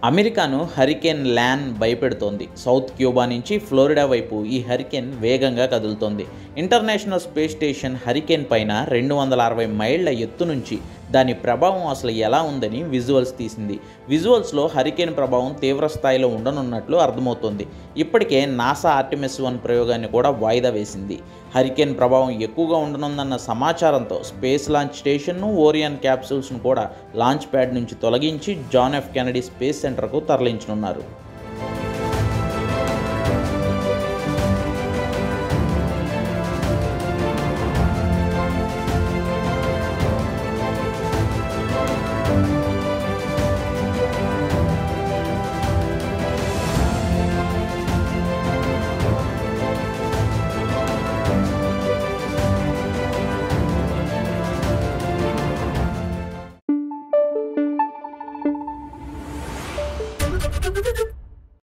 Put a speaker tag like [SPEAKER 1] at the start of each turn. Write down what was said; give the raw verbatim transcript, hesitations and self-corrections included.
[SPEAKER 1] అమెరికాను hurricane Ian భయపెడుతోంది. South Cuba నుంచి ఫ్లోరిడా వైపు ఈ హరికేన్ వేగంగా కదులుతోంది. ఇంటర్నేషనల్ స్పేస్ స్టేషన్ హరికేన్ పైన రెండు వందల అరవై మైళ్ళ ఎత్తు నుంచి దాని ప్రభావం అసలు ఎలా ఉందని విజువల్స్ తీసింది. విజువల్స్లో హరికేన్ ప్రభావం తీవ్ర స్థాయిలో ఉండనున్నట్లు అర్థమవుతోంది. ఇప్పటికే నాసా ఆర్టిమిస్ వన్ ప్రయోగాన్ని కూడా వాయిదా వేసింది. హరికేన్ ప్రభావం ఎక్కువగా ఉండనుందన్న సమాచారంతో స్పేస్ లాంచ్ స్టేషన్ను, ఓరియన్ క్యాప్సూల్స్ను కూడా లాంచ్ ప్యాడ్ నుంచి తొలగించి జాన్ ఎఫ్ కెనడీ స్పేస్ సెంటర్కు తరలించనున్నారు.
[SPEAKER 2] Thank you.